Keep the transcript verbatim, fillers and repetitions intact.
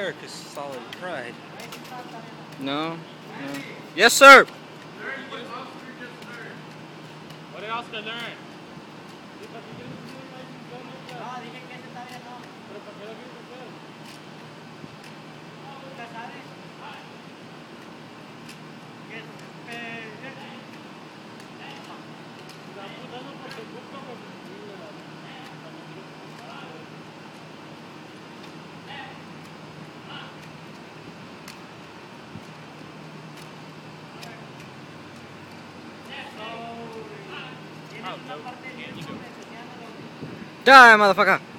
America's solid pride. No. No. Yes, sir. What did Oscar learn? Die, motherfucker.